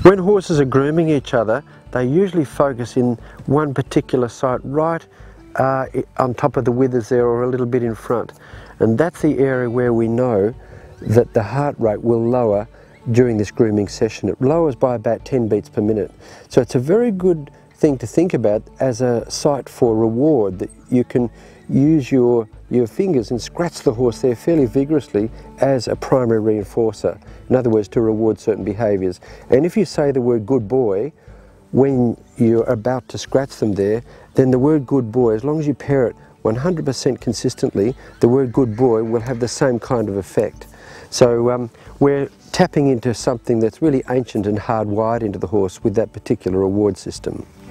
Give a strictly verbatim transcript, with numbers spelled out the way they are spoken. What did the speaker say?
When horses are grooming each other, they usually focus in one particular site right uh, on top of the withers there, or a little bit in front. And that's the area where we know that the heart rate will lower during this grooming session. It lowers by about ten beats per minute. So it's a very good thing to think about as a site for reward, that you can use your your fingers and scratch the horse there fairly vigorously as a primary reinforcer. In other words, to reward certain behaviours. And if you say the word good boy when you're about to scratch them there, then the word good boy, as long as you pair it one hundred percent consistently, the word good boy will have the same kind of effect. So um, we're tapping into something that's really ancient and hardwired into the horse with that particular reward system.